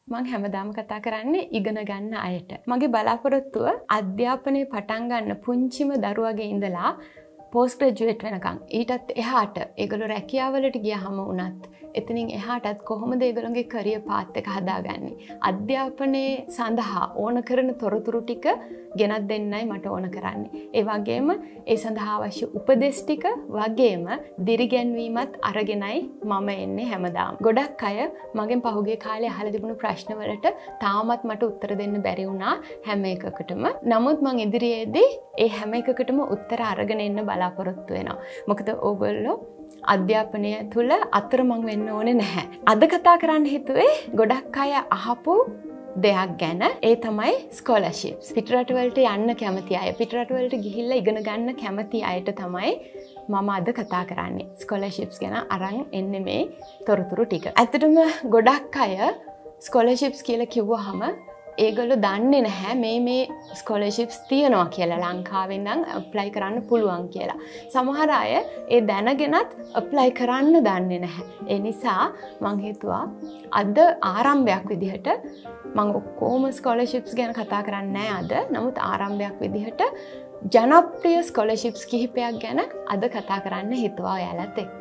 මම හැමදාම කතා කරන්නේ ඉගෙන ගන්න අයට. මගේ බලාපොරොත්තුව අධ්‍යාපනයේ පටන් ගන්න පුංචිම දරුවගේ ඉඳලා පෝස්ට් ග්‍රැජුවේට් වෙනකන් ඊටත් එහාට ඒගොල්ලෝ රැකියාවලට ගියාම වුණත් එතනින් එහාටත් කොහොමද ඒගොල්ලෝගේ කරියර් පාත් එක හදාගන්නේ? අධ්‍යාපනයේ සඳහා ඕන කරන තොරතුරු ටික ගෙනත් දෙන්නයි මට ඕන කරන්නේ. ඒ වගේම ඒ සඳහා අවශ්‍ය උපදෙස් ටික වගේම දිරිගැන්වීමත් අරගෙනයි මම එන්නේ හැමදාම. ගොඩක් අය මගෙන් පහුගිය කාලේ අහලා තිබුණු ප්‍රශ්න වලට තාමත් මට උත්තර දෙන්න බැරි වුණා හැම එකකටම. නමුත් මම ඉදිරියේදී ඒ හැම එකකටම උත්තර අරගෙන එන්න බලාපොරොත්තු වෙනවා. මොකද ඕගොල්ලෝ අධ්‍යාපනය තුළ අතරමං වෙන්න ඕනේ නැහැ. අද කතා කරන්න හිතුවේ ගොඩක් අය අහපු දෙයක් ගැන. ඒ තමයි ස්කෝලර්ෂිප්ස්. පිටරටවලට යන්න කැමති අය, පිටරටවලට ගිහිල්ලා ඉගෙන ගන්න කැමති අයට තමයි මම අද කතා කරන්නේ. ස්කෝලර්ෂිප්ස් ගැන අරන් එන්නේ මේ තොරතුරු ටික. ඇත්තටම ගොඩක් අය ස්කෝලර්ෂිප්ස් කියලා කිව්වහම ඒගොල්ලෝ දන්නේ නැහැ මේ ස්කෝලර්ෂිප්ස් තියෙනවා කියලා, ලංකාවෙන් නම් ඇප්ලයි කරන්න පුළුවන් කියලා. සමහර අය ඒ දැනගෙනත් ඇප්ලයි කරන්න දන්නේ නැහැ. ඒ නිසා මම හිතුවා අද ආරම්භයක් විදිහට මම ඔක්කොම ස්කෝලර්ෂිප්ස් ගැන කතා කරන්නේ නැහැ අද. නමුත් ආරම්භයක් විදිහට ජනප්‍රිය ස්කෝලර්ෂිප්ස් කිහිපයක් ගැන අද කතා කරන්න හිතුවා ඔයාලත් එක්ක.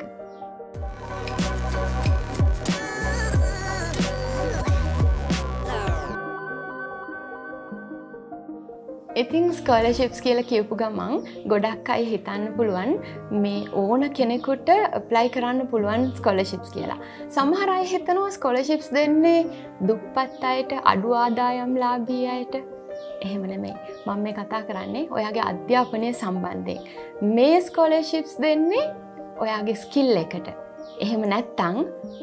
ඉතින් ස්කෝලර්ෂිප්ස් කියලා කියපු ගමන් ගොඩක් අය හිතන්න පුළුවන් මේ ඕන කෙනෙකුට ඇප්ලයි කරන්න පුළුවන් ස්කෝලර්ෂිප්ස් කියලා. සමහර අය හිතනවා ස්කෝලර්ෂිප්ස් දෙන්නේ දුප්පත් අයට, අඩු ආදායම්ලාභී අයට. එහෙම නෙමෙයි. මම මේ කතා කරන්නේ ඔයාගේ අධ්‍යාපනය සම්බන්ධයෙන්. මේ ස්කෝලර්ෂිප්ස් දෙන්නේ ඔයාගේ ස්කිල් එකට. එහෙම නැත්නම්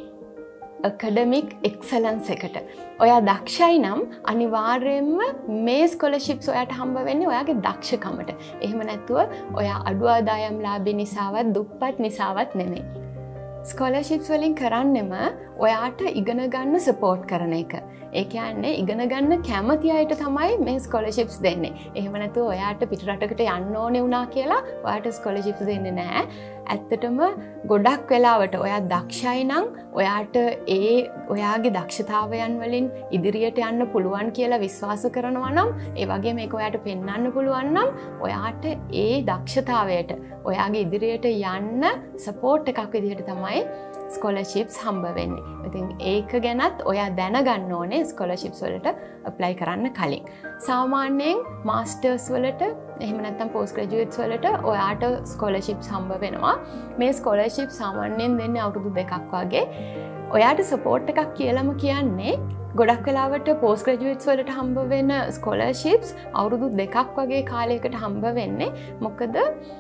ඇකඩමික් එක්සලන්ස් එකට. ඔයා දක්ෂයි නම් අනිවාර්යයෙන්ම මේ ස්කෝලර්ෂිප්ස් ඔයාට හම්බ වෙන්නේ ඔයාගේ දක්ෂකමට. එහෙම නැතුව ඔයා අඩු ආදායම්ලාභී නිසාවත් දුප්පත් නිසාවත් නෙමෙයි. ස්කෝලර්ෂිප්ස් වලින් කරන්නෙම ඔයාට ඉගෙන ගන්න සපෝට් කරන එක. ඒ කියන්නේ ඉගෙන ගන්න කැමති අයට තමයි මේ ස්කෝලර්ෂිප්ස් දෙන්නේ. එහෙම නැතුව ඔයාට පිටරටකට යන්න ඕනේ වුණා කියලා ඔයාට ස්කෝලර්ෂිප්ස් දෙන්නේ නැහැ. ඇත්තටම ගොඩක් වෙලාවට ඔයා දක්ෂයි නම් ඔයාට ඔයාගේ දක්ෂතාවයන් වලින් ඉදිරියට යන්න පුළුවන් කියලා විශ්වාස කරනවා නම්, ඒ වගේ මේක ඔයාට පෙන්වන්න පුළුවන් නම් ඔයාට ඒ දක්ෂතාවයට ඔයාගේ ඉදිරියට යන්න සපෝට් එකක් විදිහට තමයි ස්කෝලර්ෂිප්ස් හම්බ වෙන්නේ. ඉතින් ඒක ගැනත් ඔයා දැනගන්න ඕනේ ස්කෝලර්ෂිප්ස් වලට ඇප්ලයි කරන්න කලින්. සාමාන්‍යයෙන් මාස්ටර්ස් වලට එහෙම නැත්නම් පෝස්ට් ග්‍රැජුවේට්ස් වලට ඔයාට ස්කෝලර්ෂිප්ස් හම්බ වෙනවා. මේ ස්කෝලර්ෂිප්ස් සාමාන්‍යයෙන් දෙන්නේ අවුරුදු 2ක් වගේ. ඔයාට සපෝට් එකක් කියලාම කියන්නේ ගොඩක් වෙලාවට පෝස්ට් ග්‍රැජුවේට්ස් වලට හම්බ වෙන ස්කෝලර්ෂිප්ස් අවුරුදු 2ක් වගේ කාලයකට හම්බ වෙන්නේ. මොකද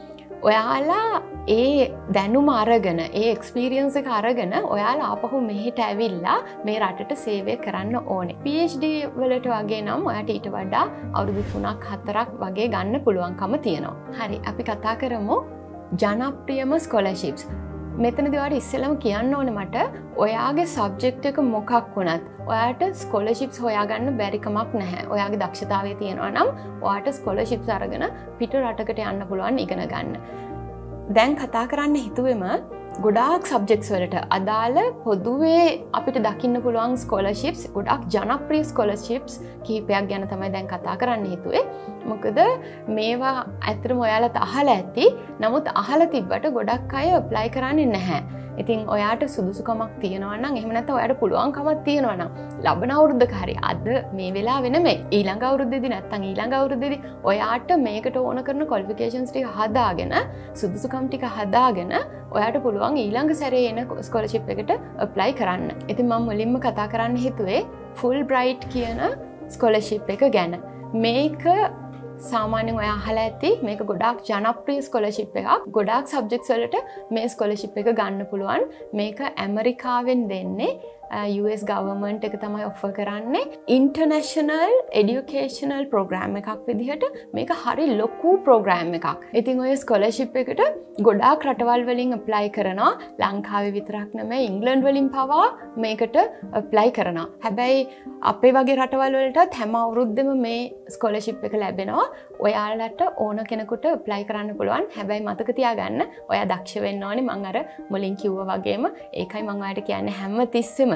ඔයාලා ඒ දැනුම අරගෙන, ඒ එක්ස්පීරියන්ස් එක අරගෙන ඔයාලා ආපහු මෙහෙට ඇවිල්ලා මේ රටට සේවය කරන්න ඕනේ. PhD වලට වගේ නම් ඔයාට ඊට වඩා අවුරුදු 3ක් 4ක් වගේ ගන්න පුළුවන්කම තියෙනවා. හරි, අපි කතා කරමු ජනප්‍රියම ස්කෝලර්ෂිප්ස්. මෙතනදී ඔයාට ඉස්සෙල්ලම කියන්න ඕනේ මට ඔයාගේ සබ්ජෙක්ට් එක මොකක් වුණත් ඔයාට ස්කෝලර්ෂිප්ස් හොයාගන්න බැරි කමක් නැහැ. ඔයාගේ දක්ෂතාවය තියෙනවා නම් ඔයාට ස්කෝලර්ෂිප්ස් අරගෙන පිට රටකට යන්න පුළුවන් ඉගෙන ගන්න. දැන් කතා කරන්න හිතුවෙම ගොඩාක් සබ්ජෙක්ට්ස් වලට අදාළ පොදුවේ අපිට දකින්න පුළුවන් ස්කෝලර්ෂිප්ස්, ගොඩාක් ජනප්‍රිය ස්කෝලර්ෂිප්ස් කිහිපයක් ගැන තමයි දැන් කතා කරන්න හිතුවේ. මොකද මේවා ඇත්තටම ඔයාලත් අහලා ඇති. නමුත් අහලා තිබ්බට ගොඩක් අය ඇප්ලයි කරන්නේ නැහැ. ඉතින් ඔයාට සුදුසුකමක් තියෙනවා නම්, එහෙම නැත්නම් ඔයාට පුළුවන්කමක් තියෙනවා නම් ලබන අවුරුද්දක හරි අද මේ වෙලාවෙ නෙමෙයි ඊළඟ අවුරුද්දේදී නැත්නම් ඊළඟ අවුරුද්දේදී ඔයාට මේකට ඕන කරන ක්වොලිෆිකේෂන්ස් ටික හදාගෙන, සුදුසුකම් ටික හදාගෙන ඔයාට පුළුවන් ඊළඟ සැරේ එන ස්කෝලර්ෂිප් එකට ඇප්ලයි කරන්න. ඉතින් මම මුලින්ම කතා කරන්න හිතුවේ Fulbright කියන ස්කෝලර්ෂිප් එක ගැන. මේක සාමාන්‍යයෙන් ඔයා අහලා ඇති. මේක ගොඩාක් ජනප්‍රිය ස්කෝලර්ෂිප් එකක්. ගොඩාක් සබ්ජෙක්ට්ස් වලට මේ ස්කෝලර්ෂිප් එක ගන්න පුළුවන්. මේක ඇමරිකාවෙන් දෙන්නේ. US government එක තමයි ඔෆර් කරන්නේ. ඉන්ටර්නැෂනල් එඩියුකේෂනල් ප්‍රෝග්‍රෑම් එකක් විදිහට මේක හරි ලොකු ප්‍රෝග්‍රෑම් එකක්. ඉතින් ඔය ස්කෝලර්ෂිප් එකට ගොඩාක් රටවල් වලින් ඇප්ලයි කරනවා. ලංකාවේ විතරක් නෙමෙයි ඉංග්ලන්ඩ් වලින් පවා මේකට ඇප්ලයි කරනවා. හැබැයි අපේ වගේ රටවල් වලටත් හැම අවුරුද්දෙම මේ ස්කෝලර්ෂිප් එක ලැබෙනවා. ඔයාලට ඕන කෙනෙකුට ඇප්ලයි කරන්න පුළුවන්. හැබැයි මතක තියාගන්න ඔයා දක්ෂ වෙන්න ඕනේ. මම අර මුලින් කිව්වා වගේම ඒකයි මම ඔයාලට කියන්නේ හැම තිස්සෙම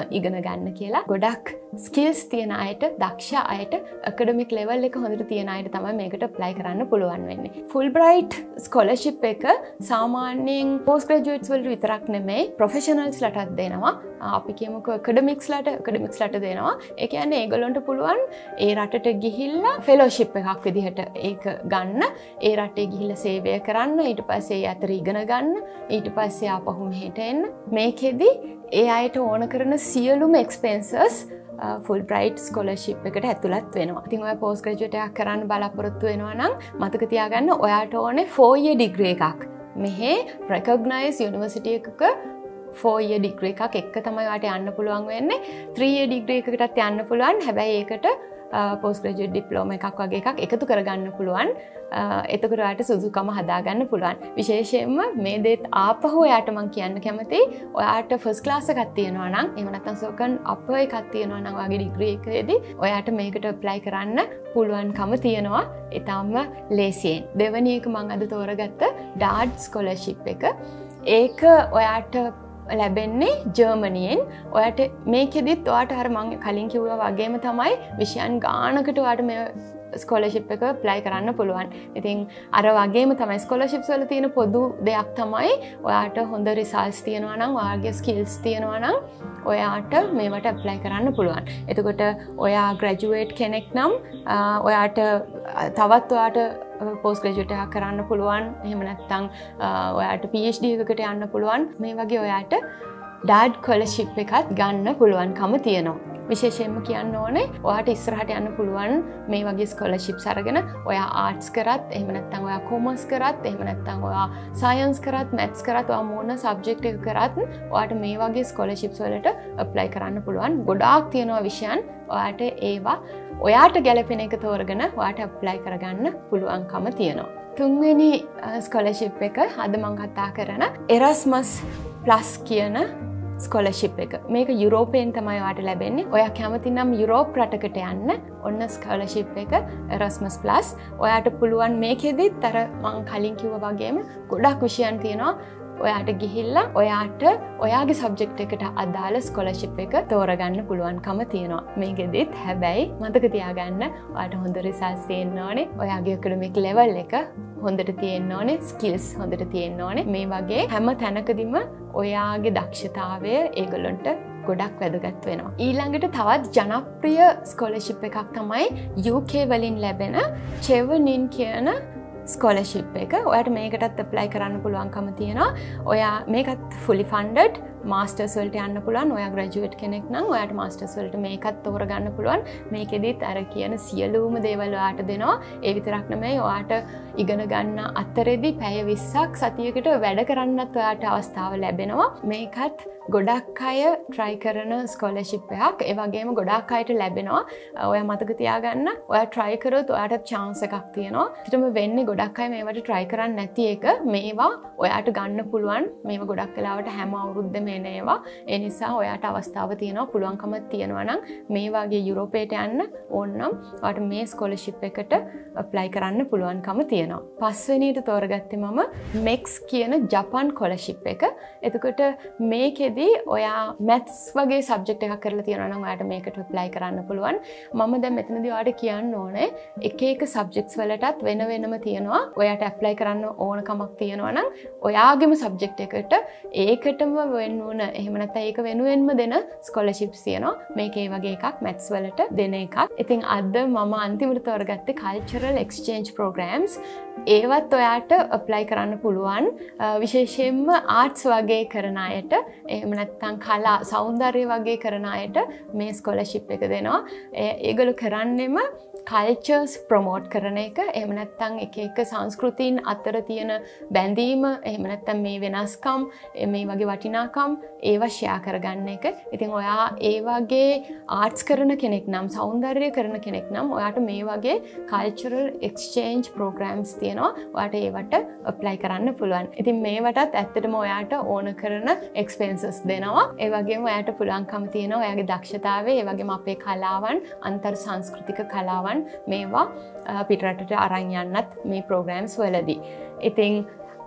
ඉගෙන ගන්න කියලා. ගොඩක් ස්කිල්ස් තියෙන අයට, දක්ෂ අයට, ඇකඩමික් ලෙවල් එක හොඳට තියෙන අයට තමයි මේකට apply කරන්න පුළුවන් වෙන්නේ. Fulbright Scholarship එක සාමාන්‍යයෙන් post graduates වලට විතරක් නෙමෙයි professionals ලටත් දෙනවා. අපි කියමුකෝ academics ලට දෙනවා. ඒ කියන්නේ ඒගොල්ලන්ට පුළුවන් ඒ රටට ගිහිල්ලා fellowship එකක් විදිහට ඒක ගන්න. ඒ රටේ ගිහිල්ලා සේවය කරන්න, ඊට පස්සේ ඒ අතර ඉගෙන ගන්න, ඊට පස්සේ ආපහු මෙහෙට එන්න. මේකෙදි ඒ අයට ඕන කරන සියලුම expenses Fulbright Scholarship එකට ඇතුළත් වෙනවා. ඉතින් ඔය post graduate එකක් කරන්න බලාපොරොත්තු වෙනවා නම් මතක තියාගන්න ඔයාට ඕනේ 4-year degree එකක්. මෙහි recognized university එකක 4-year degree එකක් එක්ක තමයි ඔයාට යන්න පුළුවන් වෙන්නේ. 3-year degree එකකටත් යන්න පුළුවන්. හැබැයි ඒකට post graduate diploma එකක් වගේ එකක් එකතු කරගන්න පුළුවන්. එතකොට ඔයාට සුදුසුකම හදාගන්න පුළුවන්. විශේෂයෙන්ම මේ දේත් ආපහු ඔයාට මම කියන්න කැමතියි. ඔයාට first class එකක් තියෙනවා නම්, එහෙම නැත්නම් second upper එකක් තියෙනවා නම් ඔයාගේ degree එකේදී ඔයාට මේකට apply කරන්න පුළුවන්කම තියෙනවා. ඊටාම ලේසියෙන්. දෙවෙනි එක මම අද තෝරගත්ත DAAD Scholarship එක. ඒක ඔයාට ලැබෙන්නේ ජර්මනියෙන්. ඔයාට මේකෙදිත් ඔයාට අර මම කලින් කිව්වා වගේම තමයි විෂයන් ගානකට ඔයාට මේ ස්කෝලර්ෂිප් එක apply කරන්න පුළුවන්. ඉතින් අර වගේම තමයි ස්කෝලර්ෂිප්ස් වල තියෙන පොදු දෙයක් තමයි ඔයාට හොඳ results තියෙනවා නම්, ඔයාගේ skills තියෙනවා නම් ඔයාට මේවට apply කරන්න පුළුවන්. එතකොට ඔයා graduate කෙනෙක් නම් ඔයාට තවත් ඔයාට post graduate එකක් කරන්න පුළුවන්. එහෙම නැත්නම් ඔයාට PhD එකකට යන්න පුළුවන්. මේ වගේ ඔයාට DAAD Scholarship එකත් ගන්න පුළුවන්කම තියෙනවා. විශේෂයෙන්ම කියන්න ඕනේ ඔයාට ඉස්සරහට යන්න පුළුවන් මේ වගේ scholarships අරගෙන ඔයා arts කරත්, එහෙම නැත්නම් ඔයා commerce කරත්, එහෙම නැත්නම් ඔයා science කරත්, maths කරත්, ඔයා මොන subject එක කරත් ඔයාට මේ වගේ scholarships වලට apply කරන්න පුළුවන්. ගොඩාක් තියෙනවා විෂයන්. ඔයාට ඒවා ඔයාට ගැලපෙන එක තෝරගෙන ඔයාට apply කරගන්න පුළුවන්කම තියෙනවා. තුන්වෙනි scholarship එක අද මම කතා කරන Erasmus Plus කියන ස්කෝලර්ෂිප් එක. මේක යුරෝපයෙන් තමයි ඔයාට ලැබෙන්නේ. ඔයා කැමති නම් යුරෝප් රටකට යන්න ඔන්න ස්කෝලර්ෂිප් එක Erasmus Plus. ඔයාට පුළුවන් මේකෙදිත් අර මම කලින් කිව්වා වගේම ගොඩක් විෂයන් තියෙනවා. ඔයාට ගිහිල්ලා ඔයාට ඔයාගේ සබ්ජෙක්ට් එකට අදාළ ස්කෝලර්ෂිප් එක තෝරගන්න පුළුවන්කම තියෙනවා. මේකෙදිත් හැබැයි මතක තියාගන්න ඔයාට හොඳ රිසල්ට්ස් තියෙන්න ඕනේ. ඔයාගේ academic level එක හොඳට තියෙන්න ඕනේ. skills හොඳට තියෙන්න ඕනේ. මේ වගේ හැම තැනකදීම ඔයාගේ දක්ෂතාවය ඒගොල්ලන්ට ගොඩක් වැදගත් වෙනවා. ඊළඟට තවත් ජනප්‍රිය ස්කෝලර්ෂිප් එකක් තමයි UK වලින් ලැබෙන Chevening කියන ස්කෝලර්ෂිප් එක. ඔයාට මේකටත් apply කරන්න පුළුවන්කම තියෙනවා. ඔයා මේකත් fully funded මාස්ටර්ස් වලට යන්න පුළුවන්. ඔයා ග්‍රැජුවේට් කෙනෙක් නම් ඔයාට මාස්ටර්ස් වලට මේකත් තෝරගන්න පුළුවන්. මේකෙදිත් අර කියන සියලුම දේවල් ඔයාට දෙනවා. ඒ විතරක් නෙමෙයි ඔයාට ඉගෙන ගන්න අතරේදී පැය 20ක් සතියකට වැඩ කරන්නත් ඔයාට අවස්ථාව ලැබෙනවා. මේකත් ගොඩක් අය try කරන ස්කෝලර්ෂිප් එකක්. ඒ වගේම ගොඩක් අයට ලැබෙනවා. ඔයා මතක තියාගන්න. ඔයා try කරොත් ඔයාට chance එකක් තියෙනවා. ඇත්තටම වෙන්නේ ගොඩක් අය මේවට try කරන්නේ නැති එක. මේවා ඔයාට ගන්න පුළුවන්. මේවා ගොඩක් වෙලාවට හැම අවුරුද්දෙම එන ඒවා. ඒ නිසා ඔයාට අවස්ථාව තියෙනවා, පුළුවන්කමක් තියෙනවා නම් මේ වගේ යුරෝපයට යන්න ඕනනම් ඔයාට මේ ස්කෝලර්ෂිප් එකට apply කරන්න පුළුවන්කම තියෙනවා. පස්වෙනියට තෝරගත්තේ මම MEXT කියන ජපන් ස්කෝලර්ෂිප් එක. එතකොට මේකෙදී ඔයා maths වගේ subject එකක් කරලා තියෙනවා නම් ඔයාට මේකට apply කරන්න පුළුවන්. මම දැන් මෙතනදී ඔයාට කියන්න ඕනේ එක එක subjects වලටත් වෙන වෙනම තියෙනවා. ඔයාට apply කරන්න ඕනකමක් තියෙනවා නම් ඔයාගේම subject එකට ඒකටම වෙන්න ඕන, එහෙම නැත්නම් ඒක වෙනුවෙන්ම දෙන scholarships තියෙනවා. මේක ඒ වගේ එකක් maths වලට දෙන එකක්. ඉතින් අද මම අන්තිමට තෝරගත්තේ cultural exchange programs. ඒවත් ඔයාට apply කරන්න පුළුවන්. විශේෂයෙන්ම arts වගේ කරන අයට, එහෙම නැත්නම් කලා, සෞන්දර්ය වගේ කරන අයට මේ scholarship එක දෙනවා. ඒගොල්ලෝ කරන්නේම cultures promote කරන එක. එහෙම නැත්නම් එක එක සංස්කෘතීන් අතර තියෙන බැඳීම, එහෙම නැත්නම් මේ වෙනස්කම්, මේ වගේ වටිනාකම් ඒවා share කරගන්න එක. ඉතින් ඔයා ඒ වගේ arts කරන කෙනෙක් නම්, සෞන්දර්ය කරන කෙනෙක් නම් ඔයාට මේ වගේ cultural exchange programs තියෙනවා. ඔයාට ඒවට apply කරන්න පුළුවන්. ඉතින් මේවටත් ඇත්තටම ඔයාට ඕන කරන expenses දෙනවා. ඒ වගේම ඔයාට පුළුවන්කම තියෙනවා ඔයාගේ දක්ෂතාවය, ඒ වගේම අපේ කලාවන්, අන්තර් සංස්කෘතික කලාවන් මේවා පිටරටට අරන් යන්නත් මේ programs වලදී. ඉතින්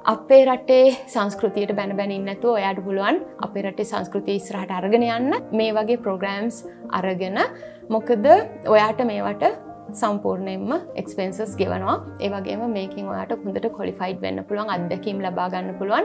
අපේ රටේ සංස්කෘතියට බැන බැන ඉන්නේ නැතුව ඔයාට පුළුවන් අපේ රටේ සංස්කෘතිය ඉස්සරහට අරගෙන යන්න මේ වගේ ප්‍රෝග්‍රෑම්ස් අරගෙන. මොකද ඔයාට මේවට සම්පූර්ණයෙන්ම එක්ස්පෙන්සස් ගෙවනවා. ඒ වගේම මේකෙන් ඔයාට හොඳට ක්වොලිෆයිඩ් වෙන්න පුළුවන්, අත්දැකීම් ලබා ගන්න පුළුවන්.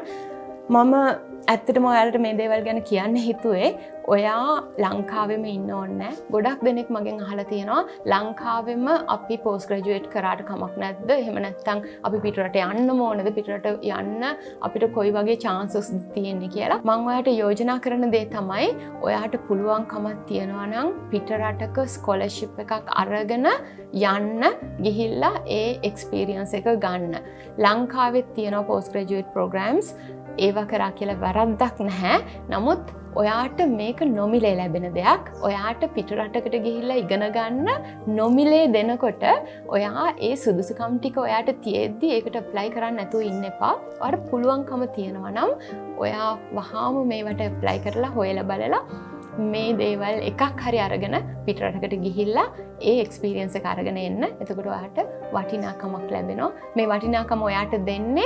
මම ඇත්තටම ඔයාලට මේ දේවල් ගැන කියන්න හිතුවේ ඔයා ලංකාවෙම ඉන්න ඕනේ නැහැ. ගොඩක් දෙනෙක් මගෙන් අහලා තියෙනවා ලංකාවෙම අපි පෝස්ට් ග්‍රැජුවේට් කරාට කමක් නැද්ද? එහෙම නැත්නම් අපි පිටරට යන්නම ඕනද? පිටරට යන්න අපිට කොයි වගේ chances තියෙන්නේ කියලා. මම ඔයාට යෝජනා කරන දේ තමයි ඔයාට පුළුවන්කමක් තියනවා නම් පිටරටක ස්කෝලර්ෂිප් එකක් අරගෙන යන්න ගිහිල්ලා ඒ එක්ස්පීරියන්ස් එක ගන්න. ලංකාවෙත් තියෙනවා පෝස්ට් ග්‍රැජුවේට් ප්‍රෝග්‍රෑම්ස්. ඒවා කරා කියලා වැරද්දක් නැහැ. නමුත් ඔයාට මේක නොමිලේ ලැබෙන දෙයක්. ඔයාට පිටරටකට ගිහිල්ලා ඉගෙන ගන්න නොමිලේ දෙනකොට ඔයා ඒ සුදුසුකම් ටික ඔයාට තියෙද්දි ඒකට ඇප්ලයි කරන්න නැතුව ඉන්න එපා. ඔයාට පුළුවන්කම තියෙනවා නම් ඔයා වහාම මේවට ඇප්ලයි කරලා හොයලා බලලා මේ දේවල් එකක් හරි අරගෙන පිටරටකට ගිහිල්ලා ඒ එක්ස්පීරියන්ස් එක අරගෙන එන්න. එතකොට ඔයාට වටිනාකමක් ලැබෙනවා. මේ වටිනාකම ඔයාට දෙන්නේ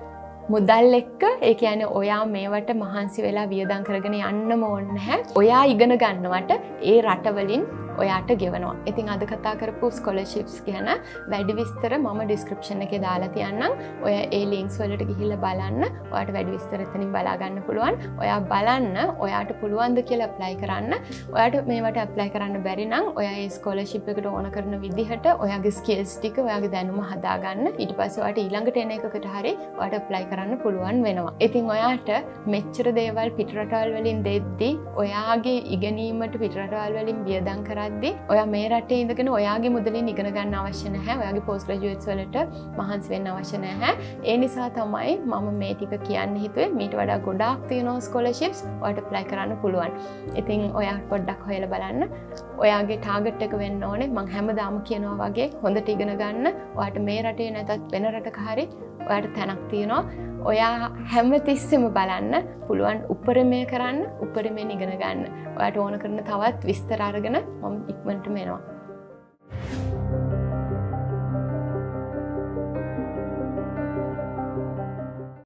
මුදල් එක්ක. ඒ කියන්නේ ඔයා මේවට මහන්සි වෙලා වියදම් කරගෙන යන්නම ඕනේ නැහැ. ඔයා ඉගෙන ගන්නවට ඒ රටවලින් ඔයාට ගෙවනවා. ඉතින් අද කතා කරපු ස්කෝලර්ෂිප්ස් ගැන වැඩි විස්තර මම ඩිස්ක්‍රිප්ෂන් එකේ දාලා තියන්නම්. ඔය ඒ ලින්ක්ස් වලට ගිහිල්ලා බලන්න. ඔයාට වැඩි විස්තර එතනින් බලා ගන්න පුළුවන්. ඔයා බලන්න ඔයාට පුළුවන්ද කියලා ඇප්ලයි කරන්න. ඔයාට මේවට ඇප්ලයි කරන්න බැරි නම් ඔයා ඒ ස්කෝලර්ෂිප් එකට ඕන කරන විදිහට ඔයාගේ ස්කිල්ස් ටික ඔයාගේ දැනුම හදාගන්න. ඊට පස්සේ ඔයාට ඊළඟට එන එකකට හරි ඔයාට ඇප්ලයි කරන්න පුළුවන් වෙනවා. ඉතින් ඔයාට මෙච්චර දේවල් පිටරටවල් වලින් දෙද්දි ඔයාගේ ඉගෙනීමට පිටරටවල් වලින් වියදම් කරද්දි ඔයා මේ රටේ ඉඳගෙන ඔයාගේ මුදලින් ඉගෙන ගන්න අවශ්‍ය නැහැ. ඔයාගේ පෝස්ට් ග්‍රැජුවේට්ස් වලට මහන්සි වෙන්න අවශ්‍ය නැහැ. ඒ නිසා තමයි මම මේ ටික කියන්න හිතුවේ. මීට වඩා ගොඩාක් තියෙනවා ස්කෝලර්ෂිප්ස්. ඔයාට ඇප්ලයි කරන්න පුළුවන්. ඉතින් ඔයා පොඩ්ඩක් හොයලා බලන්න. ඔයාගේ ටාගට් එක වෙන්න ඕනේ. මම හැමදාම කියනවා වගේ හොඳට ඉගෙන ගන්න. ඔයාට මේ රටේ නැතත් වෙන රටක හරි ඔයාට තැනක් තියෙනවා. ඔයා හැමතිස්සෙම බලන්න පුළුවන් උපරිමය කරන්න, උපරිමයෙන් ඉගෙන ගන්න. ඔයාට ඕන කරන තවත් විස්තර අරගෙන මම ඉක්මනටම එනවා.